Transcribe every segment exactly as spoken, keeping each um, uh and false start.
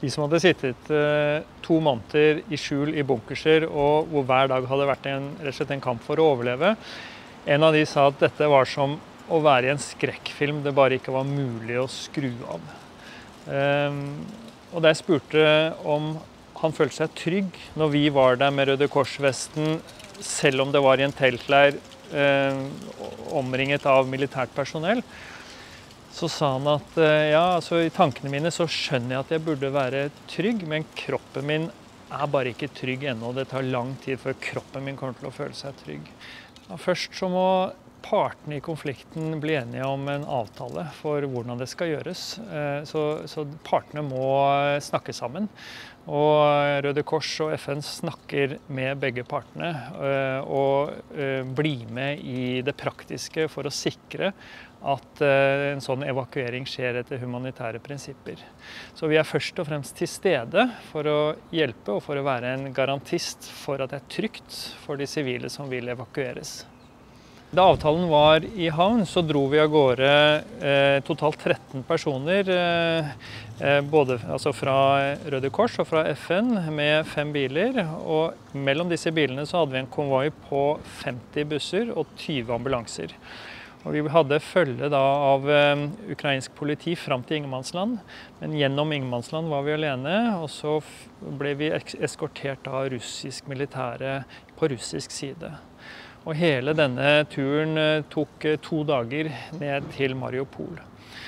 De som hadde sittet eh, to måneder i skjul i bunkerser, og hvor hver dag hadde vært en, rett og slett en kamp for å overleve. En av de sa at dette var som å være i en skrekkfilm, det bare ikke var mulig å skru av. Um, og da jeg spurte om han følte seg trygg når vi var der med Røde Kors-vesten, selv om det var i en teltleir eh, omringet av militært personell, så sa han at ja, altså i tankene mine så skjønner jeg at jeg burde være trygg, men kroppen min er bare ikke trygg ennå. Det tar lang tid før kroppen min kommer til å føle seg trygg. Ja, først så må partene i konflikten bli enige om en avtale for hvordan det skal gjøres. Så, så partene må snakke sammen. Og Røde Kors og F N snakker med begge partene og blir med i det praktiske for å sikre at en sånn evakuering skjer etter humanitære prinsipper. Så vi er først og fremst til stede for å hjelpe og for å være en garantist for at det er trygt for de sivile som vil evakueres. Da avtalen var i havn, så dro vi av gårde eh, totalt tretten personer, eh, både altså fra Røde Kors og fra F N, med fem biler. Og mellom disse bilene så hadde vi en konvoi på femti busser og tyve ambulanser. Og vi hadde følge da av eh, ukrainsk politi fram til Ingenmannsland, men gjennom Ingenmannsland var vi alene, og så ble vi eskortert av russisk militære på russisk side. Og hele denne turen tok to dager ned til Mariupol.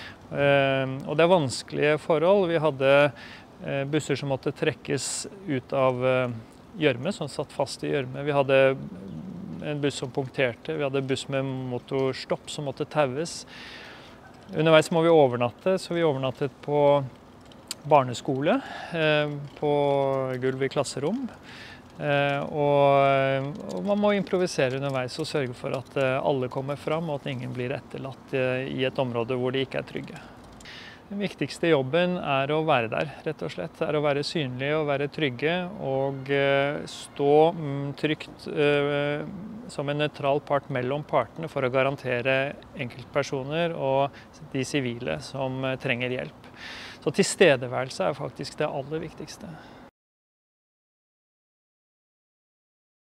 Og det er vanskelige forhold. Vi hadde busser som måtte trekkes ut av gjørme, som satt fast i gjørme. Vi hadde en buss som punkterte, vi hadde buss med motorstopp som måtte taues. Underveis må vi overnatte, så vi overnattet på barneskole, på gulv i klasserom. Uh, og, og man må improvisere underveis og sørge for at uh, alle kommer fram og at ingen blir etterlatt uh, i et område hvor de ikke er trygge. Den viktigste jobben er å være der, rett og slett. Det er å være synlige og være trygge og uh, stå um, trygt uh, som en nøytral part mellom partene for å garantere enkeltpersoner og de sivile som uh, trenger hjelp. Så tilstedeværelse er faktisk det aller viktigste.